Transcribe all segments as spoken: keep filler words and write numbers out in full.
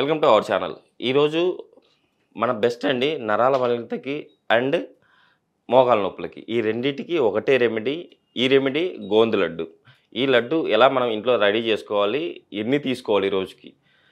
Welcome to our channel. ఈరోజు మన best అండి నరాల బలహీనతకి అండ్ మోకాల నొప్పులకి ఈ రెండింటికి ఒకటే రెమెడీ. ఈ రెమెడీ గోందు లడ్డు. ఈ లడ్డు ఎలా మనం ఇంట్లో రెడీ చేసుకోవాలి, ఎన్ని తీసుకోవాలి రోజుకి,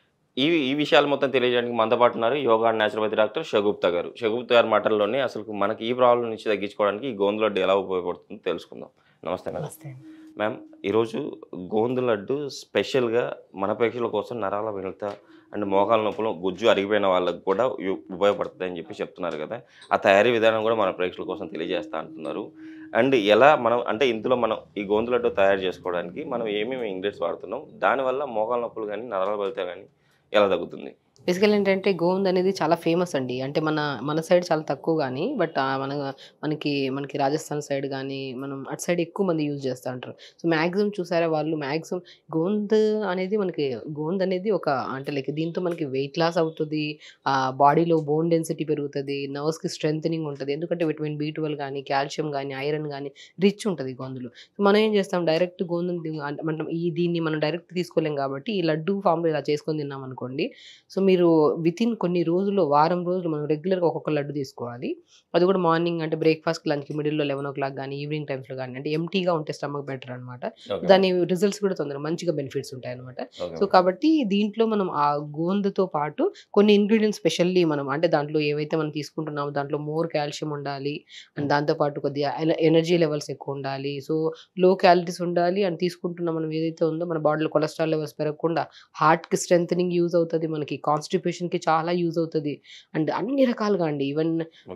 ఈ ఈ విషయాలు మొత్తం తెలియజేయడానికి మనతో పాటు ఉన్నారు yoga and naturopathy doctor Shagufta గారు. షగుప్తా గారి మాటల్లోనే అసలు మనకి ఈ ప్రాబ్లం నుంచి తగ్గించుకోవడానికి ఈ గోందు లడ్డు ఎలా ఉపయోగపడుతుందో తెలుసుకుందాం. నమస్తే మేడం. మ్యామ్, ఈరోజు గోందు లడ్డు స్పెషల్గా మన ప్రేక్షకుల కోసం నరాల బలహీనత అండ్ మోకాల నొప్పులు గుజ్జు అరిగిపోయిన వాళ్ళకి కూడా ఉపయోగపడుతుంది అని చెప్పి చెప్తున్నారు కదా. ఆ తయారీ విధానం కూడా మన ప్రేక్షకుల కోసం తెలియజేస్తా అంటున్నారు. అండ్ ఎలా మనం అంటే ఇందులో మనం ఈ గోందు లడ్డు తయారు చేసుకోవడానికి మనం ఏమేమి ఇంగ్రీడియంట్స్ వాడుతున్నాం, దానివల్ల మోకాల నొప్పులు కానీ నరాల బలహీనత కానీ ఎలా తగ్గుతుంది? బేసికల్ ఏంటంటే గోంద్ అనేది చాలా ఫేమస్ అండి. అంటే మన మన సైడ్ చాలా తక్కువ కానీ, బట్ మన మనకి మనకి రాజస్థాన్ సైడ్ కానీ మనం అటు సైడ్ ఎక్కువ మంది యూజ్ చేస్తూ ఉంటారు. సో మ్యాక్సిమం చూసారా వాళ్ళు మ్యాక్సిమం గోంద్ అనేది మనకి గోంద్ అనేది ఒక అంటే లైక్ దీంతో మనకి వెయిట్ లాస్ అవుతుంది, ఆ బాడీలో బోన్ డెన్సిటీ పెరుగుతుంది, నర్వ్స్కి స్ట్రెంథనింగ్ ఉంటుంది. ఎందుకంటే విటమిన్ బి ట్వెల్వ్ కానీ కాల్షియం కానీ ఐరన్ కానీ రిచ్ ఉంటుంది గోందులో. సో మనం ఏం చేస్తాం, డైరెక్ట్ గోందుని మనం ఈ దీన్ని మనం డైరెక్ట్ తీసుకోలేం కాబట్టి ఈ లడ్డు ఫామ్లో ఇలా చేసుకొని తిన్నాం అనుకోండి. సో మీరు వితిన్ కొన్ని రోజుల్లో వారం రోజులు మనం రెగ్యులర్గా ఒక్కొక్క లడ్డు తీసుకోవాలి. అది కూడా మార్నింగ్ అంటే బ్రేక్ఫాస్ట్ లంచ్కి మిడిల్లో లెవెన్ ఓ క్లాక్ కానీ ఈవినింగ్ టైమ్స్లో కానీ, అంటే ఎంటీగా ఉంటే స్టమక్ బెటర్ అనమాట. దాని రిజల్ట్స్ కూడా తొందరగా మంచిగా బెనిఫిట్స్ ఉంటాయి అనమాట. సో కాబట్టి దీంట్లో మనం ఆ గోందుతో పాటు కొన్ని ఇంగ్రీడియంట్స్ స్పెషల్లీ మనం అంటే దాంట్లో ఏవైతే మనం తీసుకుంటున్నామో దాంట్లో మోర్ కాల్షియం ఉండాలి అండ్ దాంతోపాటు కొద్దిగా ఎనర్జీ లెవెల్స్ ఎక్కువ ఉండాలి. సో లో క్యాలరీస్ ఉండాలి అండ్ తీసుకుంటున్న మనం ఏదైతే ఉందో మన బాడీలో కొలెస్ట్రాల్ లెవెల్స్ పెరగకుండా హార్ట్కి స్ట్రెంథనింగ్ యూజ్ అవుతుంది, మనకి కాన్స్టిపేషన్ కి చాలా యూజ్ అవుతుంది అండ్ అన్ని రకాలుగా అండి. ఈవెన్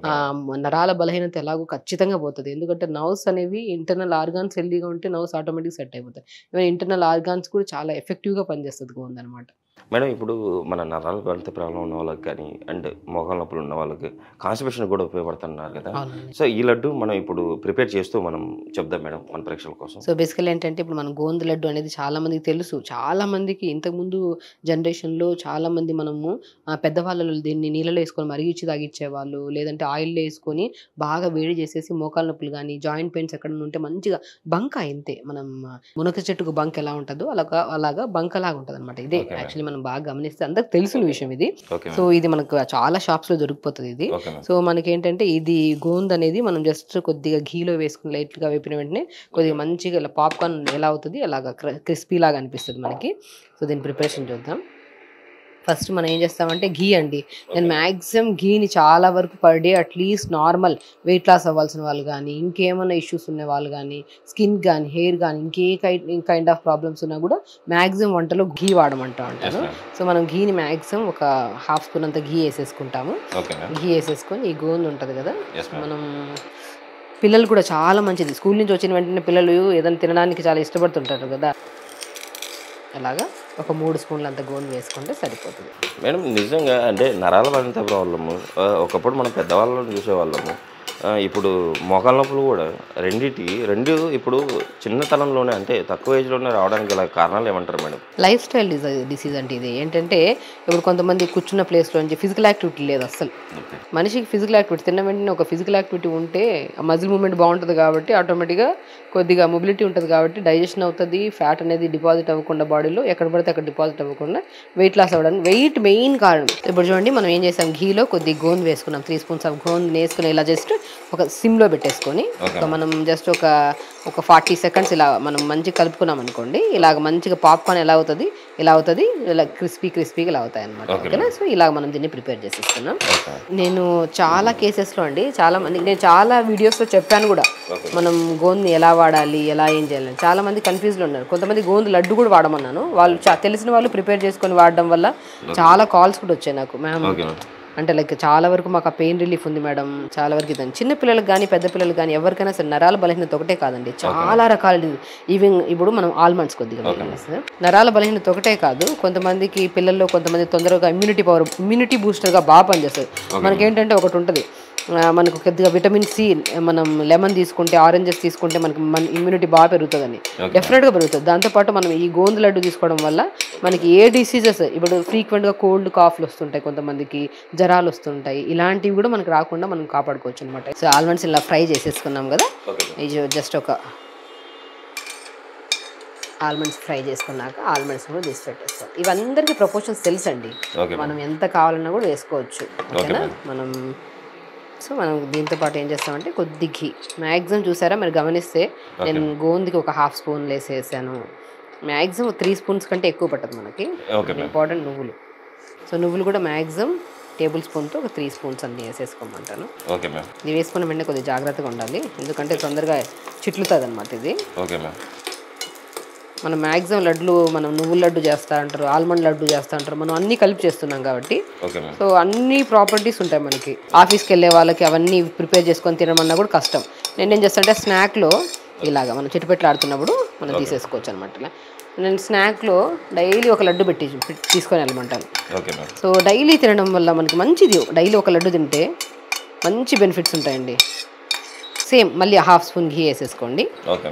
నరాల బలహీనత ఎలాగో ఖచ్చితంగా పోతుంది. ఎందుకంటే నర్వ్స్ అనేవి ఇంటర్నల్ ఆర్గాన్స్ హెల్దీగా ఉంటే నర్వ్స్ ఆటోమేటిక్ సెట్ అయిపోతాయి. ఈవెన్ ఇంటర్నల్ ఆర్గాన్స్ కూడా చాలా ఎఫెక్టివ్గా పనిచేస్తుంది గోంద్ అనమాట. మేడం, ఇప్పుడు మన నరాల బలహీనత ప్రాబ్లం ఉన్న వాళ్ళకి కానీ అండ్ మోకాల నొప్పులు ఉన్న వాళ్ళకి కాన్స్టిపేషన్ కూడా ఉపయోగపడుతున్నారు కదా. సో ఈ లడ్డు మనం ఇప్పుడు ప్రిపేర్ చేస్తూ మనం చెప్దాం మేడం మన ప్రేక్షకుల కోసం. సో బేసికల్ ఏంటంటే ఇప్పుడు మనం గోందు లడ్డు అనేది చాలా మందికి తెలుసు. చాలా మందికి ఇంతకుముందు జనరేషన్లో చాలా మంది మనము పెద్దవాళ్ళు దీన్ని నీళ్ళలో వేసుకొని మరిగిచ్చి తాగిచ్చేవాళ్ళు, లేదంటే ఆయిల్లో వేసుకొని బాగా వేడి చేసేసి మోకాల నొప్పులు కానీ జాయింట్ పెయిన్స్ ఎక్కడ ఉంటే మంచిగా బంక ఇంతే మనం మునక చెట్టుకు బంక్ ఎలా ఉంటుందో అలాగా అలాగా బంక లాగా ఉంటుంది అనమాట. ఇదే యాక్చువల్లీ మనం బాగా గమనిస్తే అందరికి తెలిసిన విషయం ఇది. సో ఇది మనకు చాలా షాప్స్ లో దొరికిపోతుంది ఇది. సో మనకి ఏంటంటే ఇది గోంద్ అనేది మనం జస్ట్ కొద్దిగా ఘీలో వేసుకుని లైట్ గా వేపిన వెంటనే కొద్దిగా మంచిగా ఇలా పాప్కార్న్ ఎలా అవుతుంది అలాగా క్రిస్పీ లాగా అనిపిస్తుంది మనకి. సో దీని ప్రిపరేషన్ చూద్దాం. ఫస్ట్ మనం ఏం చేస్తామంటే ఘీ అండి. నేను మ్యాక్సిమం ఘీని చాలా వరకు per day at least normal weight loss అవ్వాల్సిన వాళ్ళు కానీ, ఇంకేమైనా ఇష్యూస్ ఉన్న వాళ్ళు కానీ, స్కిన్ కానీ హెయిర్ కానీ ఇంకే కైండ్ కైండ్ ఆఫ్ ప్రాబ్లమ్స్ ఉన్నా కూడా మ్యాక్సిమం వంటలో ఘీ వాడమంటా ఉంటాను. సో మనం ఘీని మ్యాక్సిమం ఒక హాఫ్ స్పూన్ అంతా ఘీ వేసేసుకుంటాము. ఘీ వేసేసుకొని ఈ గోందు ఉంటుంది కదా, మనం పిల్లలు కూడా చాలా మంచిది. స్కూల్ నుంచి వచ్చిన వెంటనే పిల్లలు ఏదైనా తినడానికి చాలా ఇష్టపడుతుంటారు కదా, అలాగా ఒక మూడు స్పూన్లు అంత గోందు వేసుకుంటే సరిపోతుంది మేడం. నిజంగా అంటే నరాల బలహీనత ప్రాబ్లము ఒకప్పుడు మనం పెద్దవాళ్ళని చూసేవాళ్ళము, ఇప్పుడు మోకాల నొప్పులు కూడా రెండింటి రెండు ఇప్పుడు చిన్నతనంలోనే అంటే తక్కువ ఏజ్లోనే రావడానికి గల కారణాలు ఏమంటారు మేడం? లైఫ్ స్టైల్ డిసీజ్ అంటే ఇది ఏంటంటే ఇప్పుడు కొంతమంది కూర్చున్న ప్లేస్లో నుంచి ఫిజికల్ యాక్టివిటీ లేదు అస్సలు. మనిషికి ఫిజికల్ యాక్టివిటీ తిన్న వెంటనే ఒక ఫిజికల్ యాక్టివిటీ ఉంటే మజిల్ మూమెంట్ బాగుంటుంది కాబట్టి ఆటోమేటిక్గా కొద్దిగా మొబిలిటీ ఉంటుంది కాబట్టి డైజెషన్ అవుతుంది, ఫ్యాట్ అనేది డిపాజిట్ అవ్వకుండా బాడీలో ఎక్కడ పడితే అక్కడ డిపాజిట్ అవ్వకుండా వెయిట్ లాస్ అవ్వడానికి వెయిట్ మెయిన్ కారణం. ఇప్పుడు చూడండి మనం ఏం చేసాం, ఘీలో కొద్ది గోందు వేసుకున్నాం, త్రీ స్పూన్స్ ఆఫ్ గోందు వేసుకుని ఇలా జస్ట్ ఒక సిమ్లో పెట్టేసుకొని మనం జస్ట్ ఒక ఒక ఫార్టీ సెకండ్స్ ఇలా మనం మంచిగా కలుపుకున్నాం అనుకోండి, ఇలాగ మంచిగా పాప్కార్న్ ఎలా అవుతుంది ఇలా అవుతుంది, ఇలా క్రిస్పీ క్రిస్పీగా ఇలా అవుతాయి అనమాట. ఓకేనా? సో ఇలాగ మనం దీన్ని ప్రిపేర్ చేసేస్తున్నాం. నేను చాలా కేసెస్లో అండి చాలా మంది నేను చాలా వీడియోస్లో చెప్పాను కూడా మనం గోందుని ఎలా వాడాలి ఎలా ఏం చేయాలని. చాలా మంది కన్ఫ్యూజ్లో ఉన్నారు. కొంతమంది గోందు లడ్డు కూడా వాడమన్నాను, వాళ్ళు తెలిసిన వాళ్ళు ప్రిపేర్ చేసుకొని వాడడం వల్ల చాలా కాల్స్ కూడా వచ్చాయి నాకు. మ్యామ్ అంటే లైక్ చాలా వరకు మాకు ఆ పెయిన్ రిలీఫ్ ఉంది మేడం, చాలా వరకు ఇదండి. చిన్న పిల్లలకు కానీ పెద్ద పిల్లలకు కానీ ఎవరికైనా సరే నరాల బలహీనత ఒకటే కాదండి, చాలా రకాలు. ఈవెన్ ఇప్పుడు మనం ఆల్మండ్స్ కొద్దిగా నరాల బలహీనత ఒకటే కాదు, కొంతమందికి పిల్లల్లో కొంతమంది తొందరగా ఇమ్యూనిటీ పవర్ ఇమ్యూనిటీ బూస్టర్గా బాగా పనిచేస్తుంది. మనకేంటంటే ఒకటి ఉంటుంది, మనకు కొద్దిగా విటమిన్ సి మనం లెమన్ తీసుకుంటే ఆరెంజెస్ తీసుకుంటే మనకి మన ఇమ్యూనిటీ బాగా పెరుగుతుందని డెఫినెట్గా పెరుగుతుంది. దాంతోపాటు మనం ఈ గోందు లడ్డు తీసుకోవడం వల్ల మనకి ఏ డిసీజెస్ ఇప్పుడు ఫ్రీక్వెంట్గా కోల్డ్ కాఫ్లు వస్తుంటాయి, కొంతమందికి జ్వరాలు వస్తుంటాయి, ఇలాంటివి కూడా మనకు రాకుండా మనం కాపాడుకోవచ్చు అనమాట. సో ఆల్మండ్స్ ఇలా ఫ్రై చేసేసుకున్నాం కదా, ఇది జస్ట్ ఒక ఆల్మండ్స్ ఫ్రై చేసుకున్నాక ఆల్మండ్స్ కూడా తీసి పెట్టేస్తాం. ఇవందరికీ ప్రపోర్షన్స్ తెలుసు అండి, ఓకే మనం ఎంత కావాలన్నా కూడా వేసుకోవచ్చు. ఓకేనా? మనం సో మనం దీంతో పాటు ఏం చేస్తామంటే కొద్ది ఘీ మ్యాక్సిమం చూసారా మీరు గమనిస్తే నేను గోందికి ఒక హాఫ్ స్పూన్ వేసేసాను. మ్యాక్సిమం త్రీ స్పూన్స్ కంటే ఎక్కువ పట్టదు మనకి. ఇంపార్టెంట్ నువ్వులు. సో నువ్వులు కూడా మ్యాక్సిమం టేబుల్ స్పూన్తో ఒక త్రీ స్పూన్స్ అన్ని వేసేసుకోమంటాను. Okay ma'am. ఇది వేసుకున్న వెంటనే కొద్దిగా జాగ్రత్తగా ఉండాలి, ఎందుకంటే తొందరగా చిట్లుతుంది అనమాట ఇది. Okay ma'am. మనం మ్యాక్సిమం లడ్లు మనం నువ్వుల లడ్డు చేస్తూ అంటారు, ఆల్మండ్ లడ్డు చేస్తూ అంటారు, మనం అన్నీ కలిపి చేస్తున్నాం కాబట్టి సో అన్ని ప్రాపర్టీస్ ఉంటాయి మనకి. ఆఫీస్కి వెళ్ళే వాళ్ళకి అవన్నీ ప్రిపేర్ చేసుకొని తినమన్నా కూడా కష్టం. నేనేం చేస్తానంటే స్నాక్లో ఇలాగా మనం చిట్టుపెట్లు ఆడుతున్నప్పుడు మనం తీసేసుకోవచ్చు అనమాట. ఇలా నేను స్నాక్లో డైలీ ఒక లడ్డు పెట్టి తీసుకొని వెళ్ళమంటాను. సో డైలీ తినడం వల్ల మనకి మంచిది. డైలీ ఒక లడ్డు తింటే మంచి బెనిఫిట్స్ ఉంటాయండి. సేమ్ మళ్ళీ హాఫ్ స్పూన్ ఘీ వేసేసుకోండి.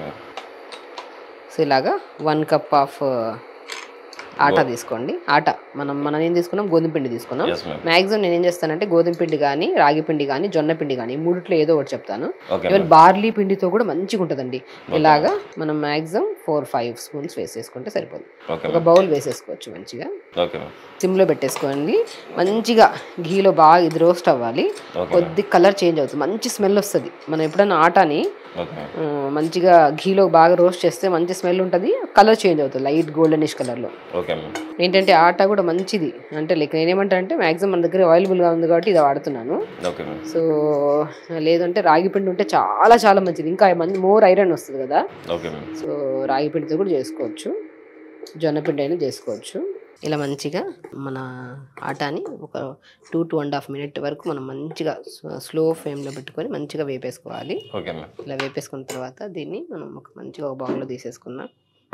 సో ఇలాగా వన్ కప్ ఆఫ్ ఆటా తీసుకోండి. ఆటా మనం మనం ఏం తీసుకున్నాం, గోధుమ పిండి తీసుకున్నాం. మ్యాక్సిమం నేను ఏం చేస్తానంటే గోధుమ పిండి కానీ రాగి పిండి కానీ జొన్న పిండి కానీ మూడిట్లో ఏదో ఒకటి చెప్తాను. ఈవెన్ బార్లీ పిండితో కూడా మంచిగా ఉంటుందండి. ఇలాగా మనం మ్యాక్సిమం ఫోర్ ఫైవ్ స్పూన్స్ వేసేసుకుంటే సరిపోదు. ఒక బౌల్ వేసేసుకోవచ్చు మంచిగా. సిమ్లో పెట్టేసుకోండి. మంచిగా ఘీలో బాగా ఇది రోస్ట్ అవ్వాలి. కొద్ది కలర్ చేంజ్ అవుతుంది, మంచి స్మెల్ వస్తుంది. మనం ఎప్పుడైనా ఆటాని మంచిగా ఘీలో బాగా రోస్ట్ చేస్తే మంచి స్మెల్ ఉంటుంది, కలర్ చేంజ్ అవుతుంది లైట్ గోల్డెనిష్ కలర్లో. ఏంటంటే ఆటా కూడా మంచిది. అంటే లైక్ నేనేమంటా అంటే మ్యాక్సిమం మన దగ్గర అవైలబుల్గా ఉంది కాబట్టి ఇది వాడుతున్నాను. సో లేదంటే రాగి పిండి ఉంటే చాలా చాలా మంచిది, ఇంకా మంచి మోర్ ఐరన్ వస్తుంది కదా. సో రాగి పిండితో కూడా చేసుకోవచ్చు, జొన్న పిండి అయినా చేసుకోవచ్చు. ఇలా మంచిగా మన ఆటాని ఒక two two and half minute వరకు మనం మంచిగా స్లో ఫ్లేమ్లో పెట్టుకొని మంచిగా వేపేసుకోవాలి. ఇలా వేపేసుకున్న తర్వాత దీన్ని మనం ఒక మంచిగా ఒక బౌల్లో తీసేసుకుందాం.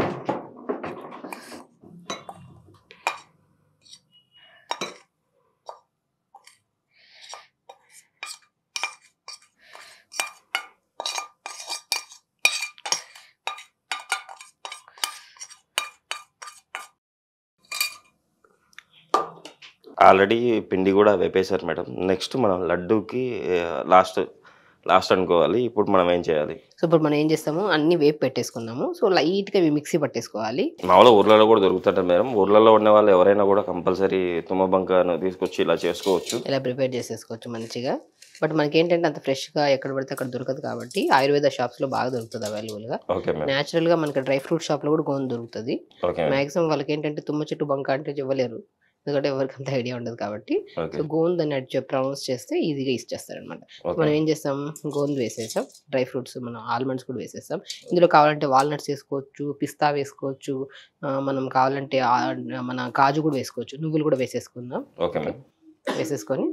ఆల్రెడీ పిండి కూడా వేపేశారు మేడం. నెక్స్ట్ మనం లడ్డూకి లాస్ట్ లాస్ట్ అనుకోవాలి. ఇప్పుడు మనం ఏం చేయాలి? సో ఇప్పుడు మనం ఏం చేస్తాము, అన్ని వేపు పెట్టేసుకున్నాము. సో లైట్గా ఇవి మిక్సీ పట్టేసుకోవాలి. మామూలుగా ఊర్లలో కూడా దొరుకుతుంటారు మేడం. ఊర్లలో ఉన్న వాళ్ళు ఎవరైనా కూడా కంపల్సరీ తుమ్మబంకను తీసుకొచ్చి ఇలా చేసుకోవచ్చు, ఇలా ప్రిపేర్ చేసేసుకోవచ్చు మంచిగా. బట్ మనకి ఏంటంటే అంత ఫ్రెష్గా ఎక్కడ పడితే అక్కడ దొరకదు కాబట్టి ఆయుర్వేద షాప్స్లో బాగా దొరుకుతుంది అవైలబుల్గా. న్యాచురల్గా మనకి డ్రై ఫ్రూట్ షాప్లో కూడా గోందు దొరుకుతుంది. మ్యాక్సిమం వాళ్ళకి ఏంటంటే తుమ్మ చెట్టు బంక అంటే ఇవ్వలేరు, ఎందుకంటే ఎవరికి అంత ఐడియా ఉండదు కాబట్టి. సో గోందు అని అడిచి ప్రొనౌన్స్ చేస్తే ఈజీగా ఇచ్చేస్తారు అనమాట. మనం ఏం చేస్తాం, గోందు వేసేసాం, డ్రై ఫ్రూట్స్ మనం ఆల్మండ్స్ కూడా వేసేస్తాం. ఇందులో కావాలంటే వాల్నట్స్ వేసుకోవచ్చు, పిస్తా వేసుకోవచ్చు, మనం కావాలంటే మన కాజు కూడా వేసుకోవచ్చు, నువ్వులు కూడా వేసేసుకుందాం. వేసేసుకొని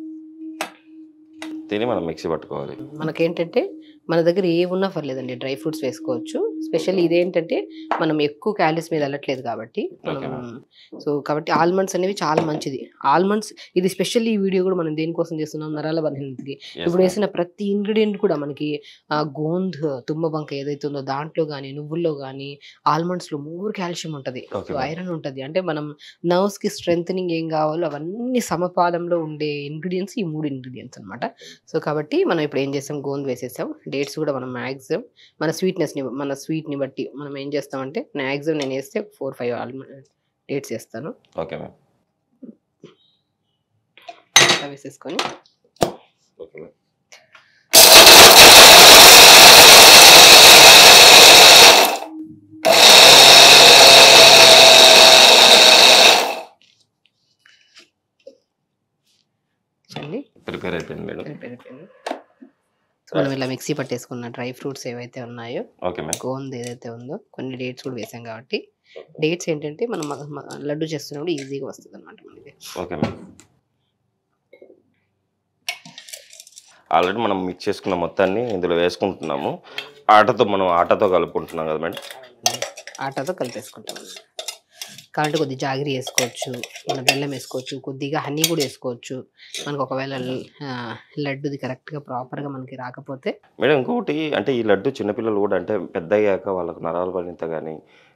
దీన్ని మనం మిక్సీ పట్టుకోవాలి. మనకేంటంటే మన దగ్గర ఏ ఉన్నా పర్లేదండి, డ్రై ఫ్రూట్స్ వేసుకోవచ్చు. స్పెషల్ ఇదేంటంటే మనం ఎక్కువ క్యాలరీస్ మీద వెళ్ళట్లేదు కాబట్టి మనం సో కాబట్టి ఆల్మండ్స్ అనేవి చాలా మంచిది. ఆల్మండ్స్ ఇది స్పెషల్లీ ఈ వీడియో కూడా మనం దేనికోసం చేస్తున్నాం, నరాల బలహీనతకి. ఇప్పుడు వేసిన ప్రతి ఇంగ్రీడియంట్ కూడా మనకి గోంద్ తుమ్మ బంక ఏదైతే ఉందో దాంట్లో కానీ నువ్వుల్లో కానీ ఆల్మండ్స్లో మోర్ కాల్షియం ఉంటుంది, సో ఐరన్ ఉంటుంది. అంటే మనం నర్వ్స్కి స్ట్రెంథనింగ్ ఏం కావాలో అవన్నీ సమపాలంలో ఉండే ఇంగ్రీడియంట్స్ ఈ మూడు ఇంగ్రీడియంట్స్ అనమాట. సో కాబట్టి మనం ఇప్పుడు ఏం చేస్తాం, గోంద్ వేసేసాం. డేట్స్ కూడా మనం మ్యాక్సిమం మన స్వీట్నెస్ని మన స్వీట్ని బట్టి మనం ఏం చేస్తామంటే మ్యాక్సిమం నేను వేస్తే ఫోర్ ఫైవ్ ఆల్మండ్ డేట్స్ వేస్తాను. Okay ma'am. వేసేసుకొని ప్రిపేర్ అయిపోయింది మేడం. ప్రిపేర్ అయిపోయింది. సో మనం ఇలా మిక్సీ పట్టేసుకున్న డ్రై ఫ్రూట్స్ ఏవైతే ఉన్నాయో, గోంద్ ఏదైతే ఉందో, కొన్ని డేట్స్ కూడా వేసాం కాబట్టి డేట్స్ ఏంటంటే మనం లడ్డు చేస్తున్నప్పుడు ఈజీగా వస్తుంది అనమాట మనకి. Okay ma'am. ఆల్రెడీ మనం మిక్స్ చేసుకున్న మొత్తాన్ని ఇందులో వేసుకుంటున్నాము. ఆటతో మనం ఆటతో కలుపుకుంటున్నాం కదా మేడం. ఆటతో కలిపేసుకుంటాం. కాబట్టి కొద్దిగా జాగిరి వేసుకోవచ్చు, మన బెల్లం వేసుకోవచ్చు, కొద్దిగా హనీ కూడా వేసుకోవచ్చు. మనకు ఒకవేళ లడ్డుది కరెక్ట్గా ప్రాపర్గా మనకి రాకపోతే. మేడం ఇంకొకటి అంటే ఈ లడ్డు చిన్నపిల్లలు కూడా అంటే పెద్ద అయ్యాక వాళ్ళకు నరాల బలహీనత కానీ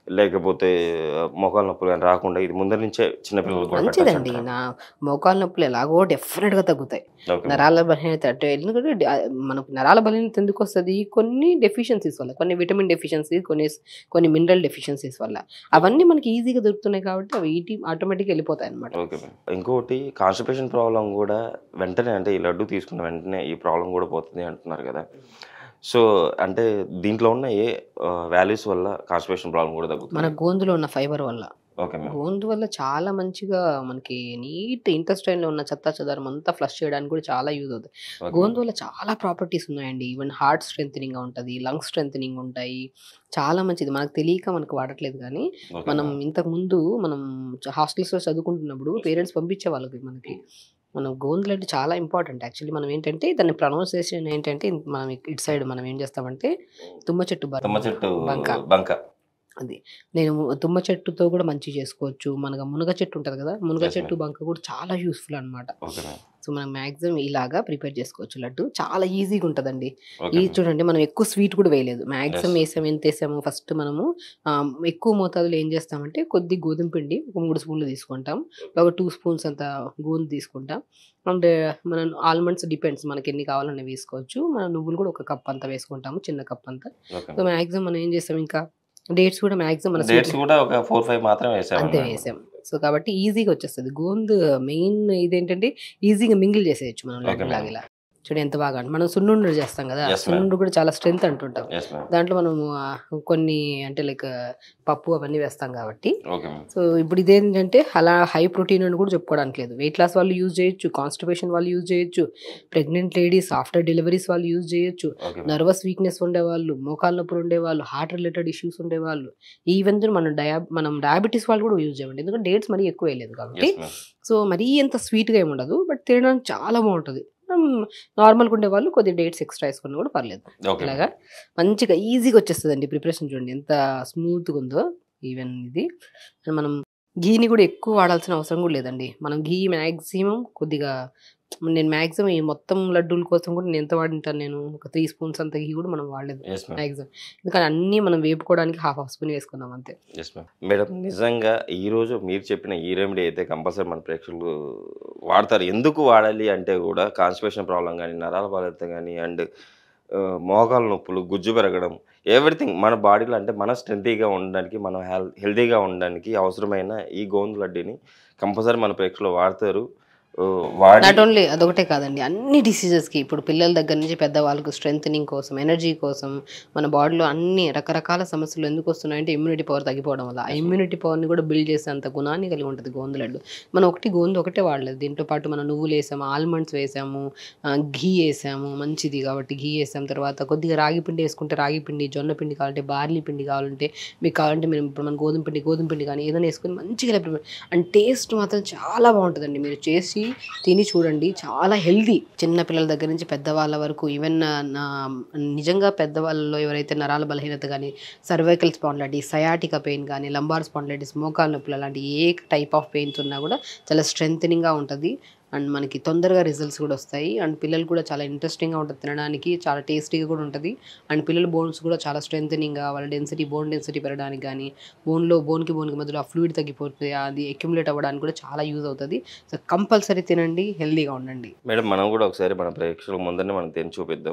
లేకపోతే మోకాలు నొప్పులు కానీ రాకుండా ఇది ముందర నుంచే చిన్నపిల్లలకు కూడా మంచిదండి. పెట్టచ్చంటారా? నా మోకాలు నొప్పులు ఎలాగో డెఫినెట్‌గా తగ్గుతాయి. Okay madam. నరాల బలహీనత అంటే ఎందుకంటే డ మనకు నరాల బలహీనత ఎందుకొస్తది? కొన్ని డెఫిషియన్సీస్ వల్ల. కొన్ని విటమిన్ డెఫిషియన్సీ, కొన్ని స్ కొన్ని మినరల్ డెఫిషియన్సీస్ వల్ల. అవన్నీ మనకి ఈజీగా దొరుకుతున్నాయి కాబట్టి అవి ఈటి ఆటోమేటిక్‌గా వెళ్ళిపోతాయన్నమాట. Okay madam. ఇంకోటి కాన్‌స్టిపేషన్ ప్రాబ్లమ్ కూడా వెంటనే అంటే ఈ లడ్డు తీసుకున్న వెంటనే ఈ ప్రాబ్లమ్ కూడా పోతుంది అంటున్నారు కదా! సో, అంటే దీంట్లో ఉన్న ఏ ఆహ్, వాల్యూస్ వల్ల కాన్‌స్టిపేషన్ ప్రాబ్లమ్ కూడా మన తగ్గుతుంది? గోందులో ఉన్న ఫైబర్ వల్ల. Okay madam. గోందు వల్ల చాలా మంచిగా మనకి నీట్ ఇంటెస్టైన్‌లో ఉన్న చెత్తా చెదారం అంతా ఫ్లష్ చేయడానికి కూడా చాలా యూజ్ అవుతది. ఓకే గోందు మేడం. వల్ల చాలా ప్రాపర్టీస్ ఉన్నాయండి. ఈవెన్ హార్ట్ స్ట్రెంథెనింగ్‌గా ఉంటది. లంగ్స్ స్ట్రెంథెనింగ్ ఉంటాయి. చాలా మంచిది. మనకు తెలియక మనకు వాడట్లేదు గానీ, ఓకే మనం మేడం. ఇంతకుముందు మనం చ హాస్టల్స్‌లో చదువుకుంటున్నప్పుడు పేరెంట్స్ పంపించేవాళ్ళకి మనకి. మనం గోందు లడ్డు చాలా ఇంపార్టెంట్. యాక్చువల్లీ మనం ఏంటంటే దాన్ని ప్రొనౌన్సియేషన్ ఏంటంటే మనం ఇటు సైడ్ మనం ఏం చేస్తామంటే తుమ్మ చెట్టు బ తుమ్మ చెట్టు బంక. బంక. అది. నేను తుమ్మ చెట్టుతో కూడా మంచిగా చేసుకోవచ్చు. మనకు మునగ చెట్టు ఉంటది కదా! మునగ యెస్ చెట్టు మేడం. బంక కూడా చాలా యూజ్‌ఫుల్ అన్నమాట. Okay madam. సో, మనం మాక్సిమం ఇలాగా ప్రిపేర్ చేసుకోవచ్చు లడ్డు. చాలా ఈజీగా ఉంటదండి. ఓకే ఇది మేడం. చూడండి మనం ఎక్కువ స్వీట్ కూడా వేయలేదు. యెస్. మాక్సిమం ఏసాము ఎంతేసామో ఫస్ట్ మనము ఆహ్, ఎక్కువ మోతాదులో ఏం చేస్తామంటే కొద్ది గోధుమ పిండి ఒక మూడు స్పూన్లు తీసుకుంటాం. ఒక రెండు స్పూన్స్ అంత గోధుమ తీసుకుంటాం. అండ్ మనం ఆల్మండ్స్ డిపెండ్స్ మనకెన్ని కావాలన్నా వేసుకోవచ్చు. మన నువ్వులు కూడా ఒక కప్ అంతా వేసుకుంటాము. చిన్న కప్ అంతా. Okay so, madam. మాక్సిమం మనం ఏం చేసాం ఇంకా డేట్స్ కూడా మాక్సిమం మన డేట్స్ స్వీట్ కూడా ఒక నాలుగు, ఐదు మాత్రమే అంతే వేసామన్నమాట. వేసాం. సో, కాబట్టి ఈజీగా వచ్చేస్తది. గోందు మెయిన్ ఇదేంటంటే ఈజీగా మింగిల్ చేసేయొచ్చు మనం ఓకే లడ్డులాగా మేడం. ఇలా. చూడు ఎంత బాగా అంటే మనం సున్నుండలు చేస్తాం కదా! Yes madam. సున్నుండ కూడా చాలా స్ట్రెంత్ అంటుంటాం. Yes madam. దాంట్లో మనము ఆహ్, కొన్ని అంటే లైక్ పప్పు అవన్నీ వేస్తాం కాబట్టి. Okay madam. సో, ఇప్పుడు ఇదేంటంటే అలా హై ప్రోటీన్ అని కూడా చెప్పుకోవడానికి లేదు. వెయిట్ లాస్ వాళ్ళు యూజ్ చేయొచ్చు. కాన్‌స్టిపేషన్ వాళ్ళు యూజ్ చేయొచ్చు. ప్రెగ్నెంట్ లేడీస్ ఆఫ్టర్ డెలివరీస్ వాళ్ళు యూజ్ చేయొచ్చు. Okay madam. నర్వస్ వీక్‌నెస్ ఉండేవాళ్ళు, మోకాళ్ళ నొప్పులు ఉండేవాళ్ళు, హార్ట్ రిలేటెడ్ ఇష్యూస్ ఉండేవాళ్ళు, ఈవెన్ మనం డయా మనం డయాబెటిస్ వాళ్ళు కూడా యూజ్ చేయండి. ఎందుకంటే డేట్స్ మరీ ఎక్కువ వేయలేదు కాబట్టి. Yes madam. సో, మరీ అంత స్వీట్‌గా ఏమి ఉండదు. బట్ తినడానికి చాలా బావుంటది. హ్మ్. నార్మల్‌గా ఉండేవాళ్ళు కొద్దిగా డేట్స్ ఎక్స్‌ట్రా ఏసుకున్నా కూడా పర్లేదు. ఓకే ఇలాగా మేడం. మంచిగా ఈజీగా వచ్చేస్తదండి. ప్రిపరేషన్ చూడండి ఎంత స్మూత్‌గా ఉందో. ఈవెన్ ఇది మనం ఘీని కూడా ఎక్కువ వాడాల్సిన అవసరం కూడా లేదండి. మనం ఘీ మాక్సిమం కొద్దిగా నేను మాక్సిమం ఈ మొత్తం లడ్డూల కోసం కూడా నేను ఎంత వాడింటాను నేను ఒక మూడు స్పూన్స్ అంత ఘీ కూడా మనం వాడలేదు యెస్ మేడం. మాక్సిమం. ఎందుకంటే అన్నీ మనం వేపుకోవడానికి హాఫ్ హాఫ్ స్పూన్ వేసుకున్నాం అంతే. Yes madam. మేడం నిజంగా ఈరోజు మీరు చెప్పిన ఈ రెమెడీ అయితే కంపల్సరీ మన ప్రేక్షకులు వాడతారు. ఎందుకు వాడాలి అంటే కూడా కాన్‌స్టిపేషన్ ప్రాబ్లమ్ గానీ, నరాల బలహీనత గానీ అండ్ ఆహ్, మోకాళ్ళ నొప్పులు, గుజ్జు పెరగడం ఎవ్రీథింగ్ మన బాడీలో అంటే మన స్ట్రెంతీగా ఉండడానికి, మనం హెల్ హెల్తీగా ఉండడానికి అవసరమైన ఈ గోందు లడ్డూని కంపల్సరీ మన ప్రేక్షకులు వాడతారు. ఆహ్, వాడి నాట్ ఓన్లీ అదొకటే కాదండి. అన్ని డిసీజెస్‌కి ఇప్పుడు పిల్లల దగ్గర నుంచి పెద్దవాళ్ళకు స్ట్రెంథెనింగ్ కోసం, ఎనర్జీ కోసం, మన బాడీలో అన్ని రకరకాల సమస్యలు ఎందుకు వస్తున్నాయంటే ఇమ్యూనిటీ పవర్ తగ్గిపోవడం వల్ల. ఆ ఇమ్యూనిటీ పవర్‌ని కూడా బిల్డ్ చేసేంత గుణాన్ని కలిగి ఉంటది గోందు లడ్డు. మనం ఒకటి గోందు ఒకటే వాడలేదు. దీంతో పాటు మనం నువ్వులేసాము, ఆల్మండ్స్ వేసాము, ఆహ్, ఘీ ఏసాము. మంచిది కాబట్టి ఘీ ఏసాం. తర్వాత కొద్దిగా రాగి పిండి ఏసుకుంటే రాగి పిండి, జొన్న పిండి కావాలంటే బార్లీ పిండి కావాలంటే మీకు కావాలంటే మేము ఇప్పుడు మన గోధుమ పిండి, గోధుమ పిండి కానీ ఏదైనా ఏసుకొని మంచిగా ఇలా ప్రిపేర్ అండ్ టేస్ట్ మాత్రం చాలా బావుంటదండి. మీరు చేసి తిని చూడండి. చాలా హెల్తీ. చిన్న పిల్లల దగ్గర నుంచి పెద్దవాళ్ళ వరకు ఈవెన్ నా నిజంగా పెద్దవాళ్ళలో ఎవరైతే నరాల బలహీనత గానీ, సర్వైకల్ స్పాండిలైటిస్, సయాటికా పెయిన్ గానీ, లంబార్ స్పాండిలైటిస్, మోకాళ్ళ నొప్పులు అలాంటి ఏ టైప్ ఆఫ్ పెయిన్స్ ఉన్నా కూడా చాలా స్ట్రెంథెనింగ్‌గా ఉంటది. అండ్ మనకి తొందరగా రిజల్ట్స్ కూడా వస్తాయి. అండ్ పిల్లలు కూడా చాలా ఇంట్రెస్టింగ్‌గా ఉంటది తినడానికి. చాలా టేస్టీగా కూడా ఉంటది. అండ్ పిల్లల బోన్స్ కూడా చాలా స్ట్రెంథెనింగ్‌గా వాళ్ళ డెన్సిటీ బోన్ డెన్సిటీ పెరగడానికి గానీ, బోన్‌లో బోన్‌కి బోన్‌కి మధ్యలో ఆ ఫ్లూయిడ్ తగ్గిపోతే అది అక్యుములేట్ అవ్వడానికి కూడా చాలా యూజ్ అవుతది. సో, కంపల్సరీ తినండి. హెల్తీగా ఉండండి. మేడం మనం కూడా ఒకసారి మన ప్రేక్షకుల ముందరనే మనం తిని చూపిద్దాం.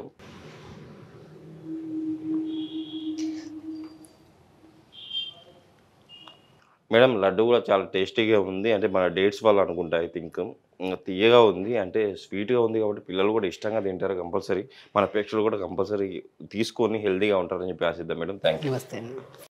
మేడం లడ్డు కూడా చాలా టేస్టీగా ఉంది. అంటే మన డేట్స్ వల్ల అనుకుంటా ఐ థింక్. హ్మ్. తియ్యగా ఉంది. అంటే స్వీట్‌గా ఉంది కాబట్టి పిల్లలు కూడా ఇష్టంగా తింటారు కంపల్సరీ. మన ప్రేక్షకులు కూడా కంపల్సరీ తీసుకొని హెల్తీగా ఉంటారని చెప్పి ఆశిద్దాం మేడం. Thank you. నమస్తే అండి.